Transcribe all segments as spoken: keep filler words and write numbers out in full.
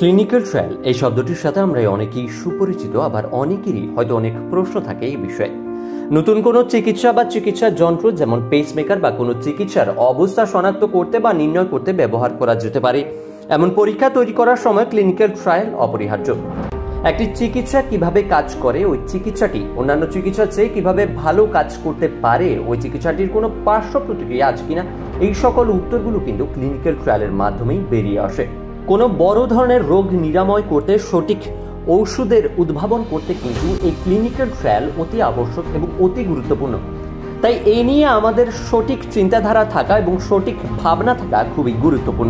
Clinical trial এই শব্দটির সাথে আমরা অনেকেই সুপরিচিত, আবার অনেকেরই হয়তো অনেক প্রশ্ন থাকে এই বিষয়ে। নতুন কোনো চিকিৎসা বা চিকিৎসার যন্ত্র যেমন পেসমেকার বা কোনো চিকিৎসার অবস্থা শনাক্ত করতে বা নির্ণয় করতে ব্যবহার করা যেতে পারে এমন পরীক্ষা তৈরি করার সময় ক্লিনিক্যাল ট্রায়াল অপরিহার্য। একটি চিকিৎসা কিভাবে কাজ করে, ওই চিকিৎসাটি অন্যান্য চিকিৎসার চেয়ে কিভাবে ভালো কাজ করতে পারে, ওই চিকিৎসাটির কোনো পার্শ্ব প্রতিক্রিয়া আছে কিনা, এই সকল উত্তরগুলো কিন্তু ক্লিনিক্যাল ট্রায়ালের মাধ্যমেই বেরিয়ে আসে। কোনো বড় ধরনের রোগ নিরাময় করতে সঠিক ঔষধের উদ্ভাবন করতে কিন্তু এই ক্লিনিক্যাল ট্রায়াল অতি আবশ্যক এবং অতি গুরুত্বপূর্ণ। তাই এ নিয়ে আমাদের সঠিক চিন্তাধারা থাকা এবং সঠিক ভাবনা থাকা খুবই গুরুত্বপূর্ণ।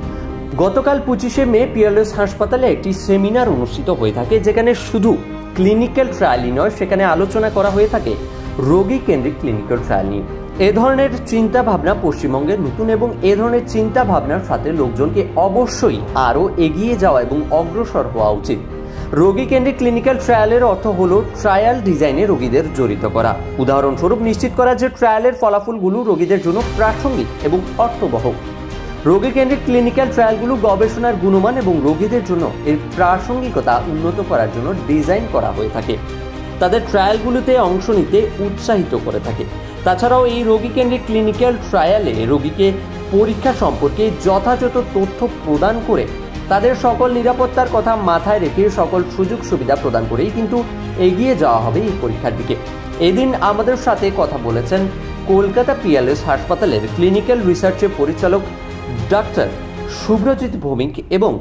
গতকাল পঁচিশে মে পিয়ারলেস হাসপাতালে একটি সেমিনার অনুষ্ঠিত হয়ে থাকে, যেখানে শুধু ক্লিনিক্যাল ট্রায়ালই নয়, সেখানে আলোচনা করা হয়ে থাকে রোগী কেন্দ্রিক ক্লিনিক্যাল ট্রায়াল নিয়ে। এ ধরনের চিন্তা ভাবনা পশ্চিমবঙ্গের নতুন এবং এ ধরনের চিন্তা ভাবনার সাথে লোকজনকে অবশ্যই আরও এগিয়ে যাওয়া এবং অগ্রসর হওয়া উচিত। রোগী কেন্দ্রিক ক্লিনিক্যাল ট্রায়ালের অর্থ হলো ট্রায়াল ডিজাইনে রোগীদের জড়িত করা। উদাহরণস্বরূপ নিশ্চিত করা যে ট্রায়ালের ফলাফলগুলো রোগীদের জন্য প্রাসঙ্গিক এবং অর্থবহ। রোগী কেন্দ্রিক ক্লিনিক্যাল ট্রায়ালগুলো গবেষণার গুণমান এবং রোগীদের জন্য এর প্রাসঙ্গিকতা উন্নত করার জন্য ডিজাইন করা হয়ে থাকে, তাদের ট্রায়ালগুলোতে অংশ নিতে উৎসাহিত করে থাকে। তাছাড়াও এই রোগী কেন্দ্রিক ক্লিনিক্যাল ট্রায়ালে রোগীকে পরীক্ষা সম্পর্কে যথাযথ তথ্য প্রদান করে তাদের সকল নিরাপত্তার কথা মাথায় রেখে সকল সুযোগ সুবিধা প্রদান করেই কিন্তু এগিয়ে যাওয়া হবে এই পরীক্ষার দিকে। এদিন আমাদের সাথে কথা বলেছেন কলকাতা পিয়ারলেস হাসপাতালের ক্লিনিক্যাল রিসার্চের পরিচালক ডাক্তার শুভ্রজিৎ ভৌমিক এবং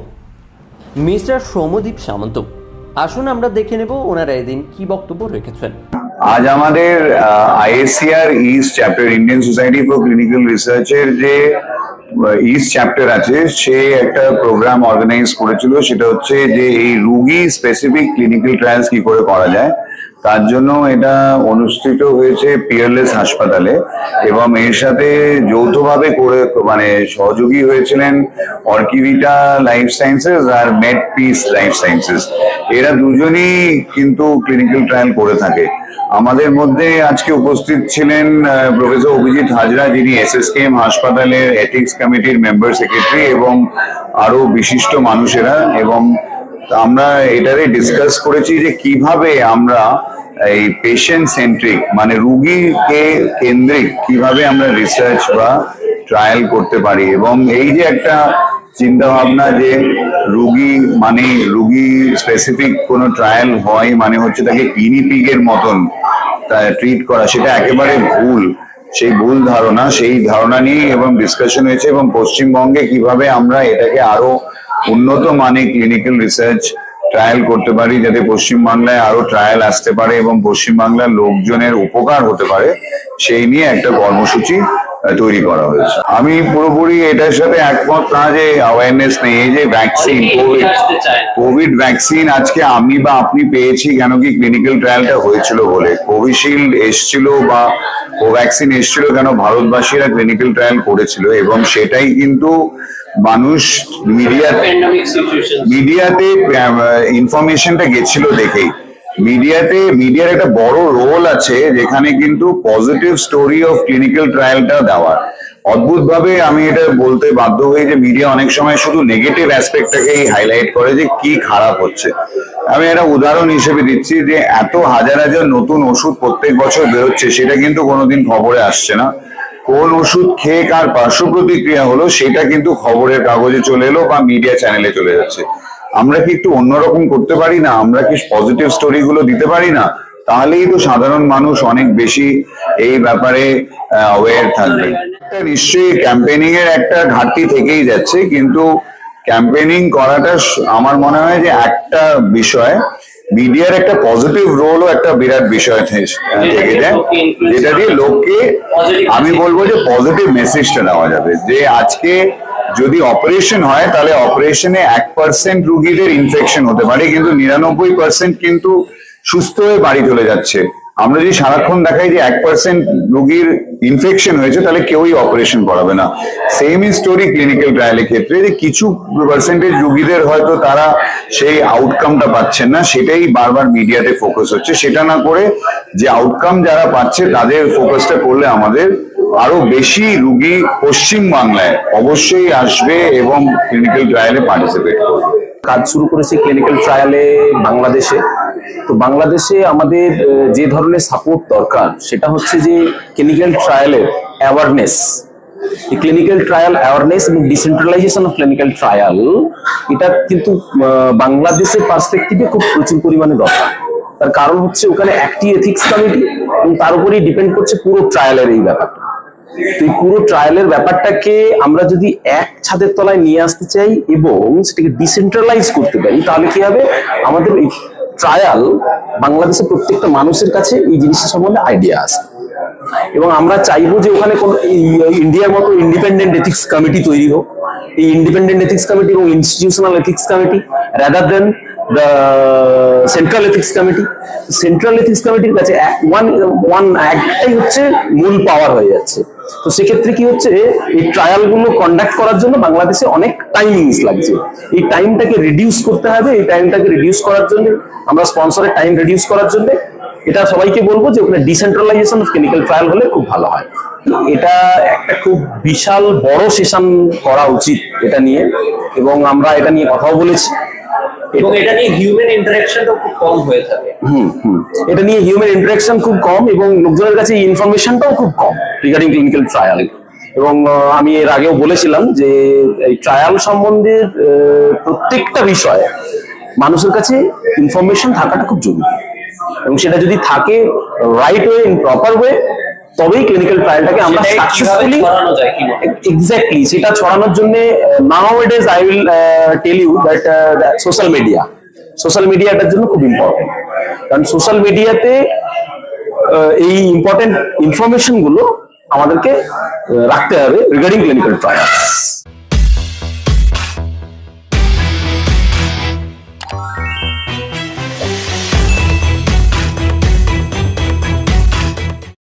মিস্টার সৌম্যদীপ সামন্ত। আসুন আমরা দেখে নেব ওনারা এদিন কি বক্তব্য রেখেছেন। আজ আমাদের ISCR east chapter, Indian society for clinical রিসার্চের যে ইস্ট চ্যাপ্টার আছে, সে একটা প্রোগ্রাম অর্গানাইজ করেছিল। সেটা হচ্ছে যে এই রুগী স্পেসিফিক ক্লিনিক্যাল ট্রায়ালস কি করে করা যায়, তার জন্য এটা অনুষ্ঠিত হয়েছে পিয়ারলেস হাসপাতালে। এবং এর সাথে যৌথভাবে করে মানে সহযোগী হয়েছিলেন অর্কিভিটা লাইফ সায়েন্সেস আর মেড পিস লাইফ সায়েন্সেস। এরা দুজনই কিন্তু ক্লিনিক্যাল ট্রায়াল করে থাকে। আমাদের মধ্যে আজকে উপস্থিত ছিলেন প্রফেসর অভিজিৎ হাজরা, যিনি এসএসকেএম হাসপাতালের এথিক্স কমিটির মেম্বার সেক্রেটারি, এবং আরো বিশিষ্ট মানুষেরা। এবং আমরা এটারে ডিসকাস করেছি যে কিভাবে আমরা এই পেশেন্ট সেন্ট্রিক মানে রুগীকে কেন্দ্রিক কিভাবে আমরা রিসার্চ বা ট্রায়াল করতে পারি। এবং এই যে একটা চিন্তা ভাবনা যে রুগী মানে রুগী স্পেসিফিক কোনো ট্রায়াল হয় মানে হচ্ছে তাকে গিনিপিগের মতন ট্রিট করা, সেটা একেবারে ভুল। সেই ভুল ধারণা, সেই ধারণা নিয়ে এবং ডিসকাশন হয়েছে এবং পশ্চিমবঙ্গে কিভাবে আমরা এটাকে আরো উন্নত মানে ক্লিনিক্যাল রিসার্চ ট্রায়াল করতে পারি, যাতে পশ্চিমবাংলায় আরো ট্রায়াল আসতে পারে এবং পশ্চিমবাংলার লোকজনের উপকার হতে পারে, সেই নিয়ে একটা কর্মসূচি তৈরি করা হয়েছে। আমি পুরোপুরি এটার সাথে একমত না যে অ্যাওয়ারনেস নেই। এই যে ভ্যাকসিন, কোভিড কোভিড ভ্যাকসিন আজকে আমি বা আপনি পেয়েছি কেন কি ক্লিনিক্যাল ট্রায়ালটা হয়েছিল বলে। কোভিশিল্ড এসছিল বা কোভ্যাক্সিন এসছিল কেন ভারতবাসীরা ক্লিনিক্যাল ট্রায়াল করেছিল, এবং সেটাই কিন্তু মানুষ মিডিয়াতে মিডিয়াতে ইনফরমেশনটা গেছিল দেখেই। মিডিয়াতে মিডিয়ার একটা বড় রোল আছে, যেখানে কিন্তু পজিটিভ স্টোরি অফ ক্লিনিক্যাল ট্রায়ালটা দেওয়ার। অদ্ভুত ভাবে আমি এটা বলতে বাধ্য হই যে মিডিয়া অনেক সময় শুধু নেগেটিভ অ্যাসপেক্টটাকেই হাইলাইট করে যে কি খারাপ হচ্ছে। আমি একটা উদাহরণ হিসেবে দিচ্ছি যে এত হাজার হাজার নতুন ওষুধ প্রত্যেক বছর বেরোচ্ছে, সেটা কিন্তু কোনোদিন খবরে আসছে না। কোন ওষুধ খেয়ে কার পার্শ্ব প্রতিক্রিয়া হলো সেটা কিন্তু খবরের কাগজে চলে এলো বা মিডিয়া চ্যানেলে চলে যাচ্ছে। আমরা কি একটু অন্যরকম করতে পারি না? আমরা কি পজিটিভ স্টোরি গুলো দিতে পারি না? তাহলেই তো সাধারণ মানুষ অনেক বেশি এই ব্যাপারে অ্যাওয়্যার থাকবে। নিশ্চয়ই ক্যাম্পেনিং এর একটা ঘাটতি থেকেই যাচ্ছে, কিন্তু ক্যাম্পেনিং করাটা আমার মনে হয় যে একটা বিষয়, মিডিয়ার একটা পজিটিভ রোলও একটা বিরাট বিষয় থেকে যায়, যেটা দিয়ে লোককে আমি বলবো যে পজিটিভ মেসেজটা দেওয়া যাবে যে আজকে যদি অপারেশন হয় তাহলে অপারেশনে এক পার্সেন্ট রুগীদের ইনফেকশন হতে পারে, কিন্তু নিরানব্বই পার্সেন্ট কিন্তু সুস্থ হয়ে বাড়ি চলে যাচ্ছে। আমরা যদি সারাক্ষণ দেখাই যে এক পার্সেন্ট রুগীর ইনফেকশন হয়েছে, তাহলে কেউই অপারেশন করাবে না। সেম স্টোরি ক্লিনিক্যাল ট্রায়ালের ক্ষেত্রে, যে কিছু পার্সেন্টেজ রুগীদের হয়তো তারা সেই আউটকামটা পাচ্ছেন না, সেটাই বারবার মিডিয়াতে ফোকাস হচ্ছে। সেটা না করে যে আউটকাম যারা পাচ্ছে তাদের ফোকাসটা করলে আমাদের আরো বেশি রুগী পশ্চিম বাংলায় অবশ্যই আসবে এবং ক্লিনিক্যাল ট্রায়ালে পার্টিসিপেট করবে। কাজ শুরু করেছে ক্লিনিক্যাল ট্রায়ালে বাংলাদেশে। তো বাংলাদেশে আমাদের যে ধরনের সাপোর্ট দরকার সেটা হচ্ছে যে ক্লিনিক্যাল ট্রায়ালের অ্যাওয়ারনেস, এই ক্লিনিক্যাল ট্রায়াল অ্যাওয়ারনেস এবং ডিসেন্ট্রালাইজেশন অফ ক্লিনিক্যাল ট্রায়াল, এটা কিন্তু বাংলাদেশের পার্সপেক্টিভে খুব প্রচুর পরিমাণে দরকার। তার কারণ হচ্ছে ওখানে একটি এথিক্স কমিটি এবং তার উপরেই ডিপেন্ড করছে পুরো ট্রায়ালের এই ব্যাপারটা। তো এই পুরো ট্রায়ালের ব্যাপারটাকে আমরা যদি এক ছাদের তলায় নিয়ে আসতে চাই এবং সেটাকে ডিসেন্ট্রালাইজ করতে পারি, তাহলে কি হবে, আমাদের এই ট্রায়াল বাংলাদেশের প্রত্যেকটা মানুষের কাছে এই জিনিসটা সম্বন্ধে আইডিয়া আসে। এবং আমরা চাইবো যে ওখানে কোন ইন্ডিয়ার মতো ইন্ডিপেন্ডেন্ট এথিক্স কমিটি তৈরি হোক। এই ইন্ডিপেন্ডেন্ট এথিক্স কমিটি এবং institutional ethics committee rather than the central ethics committee. Central ethics কমিটির কাছে ওয়ান ওয়ান একটাই হচ্ছে মূল পাওয়ার হয়ে যাচ্ছে। তো সেক্ষেত্রে কি হচ্ছে, এই ট্রায়াল গুলো কন্ডাক্ট করার জন্য বাংলাদেশে অনেক টাইমিংস লাগছে। এই টাইমটাকে রিডিউস করতে হবে। এই টাইমটাকে রিডিউস করার জন্য আমরা স্পন্সরের টাইম রিডিউস করার জন্য এটা সবাইকে বলবো যে ওখানে ডিসেন্ট্রালাইজেশন অফ ক্লিনিক্যাল ট্রায়াল হলে খুব ভালো হয়। এটা একটা খুব বিশাল বড় সেশন করা উচিত এটা নিয়ে, এবং আমরা এটা নিয়ে কথাও বলেছি। এবং এটা নিয়ে হিউম্যান ইন্টারঅ্যাকশনটা খুব কম হয়ে থাকে। হুম হুম এটা নিয়ে হিউম্যান ইন্টারঅ্যাকশন খুব কম এবং লোকজনের কাছে ইনফরমেশনটাও খুব কম রিগার্ডিং ক্লিনিক্যাল ট্রায়াল। এবং আমি এর আগেও বলেছিলাম যে এই ট্রায়াল সম্বন্ধে প্রত্যেকটা বিষয়ে মানুষের কাছে ইনফরমেশন থাকাটা খুব জরুরি, এবং সেটা যদি থাকে right way, in proper way, তবেই ক্লিনিক্যাল ট্রায়ালটাকে আমরা সাকসেসফুলি এক্স্যাক্টলি সেটা ছড়ানোর জন্য now it is I will tell you that social media social media এটার জন্য খুব ইম্পর্টেন্ট। কারণ সোশ্যাল মিডিয়াতে এই ইম্পর্টেন্ট ইনফরমেশন গুলো আমাদেরকে রাখতে হবে রিগার্ডিং ক্লিনিক্যাল ট্রায়ালস।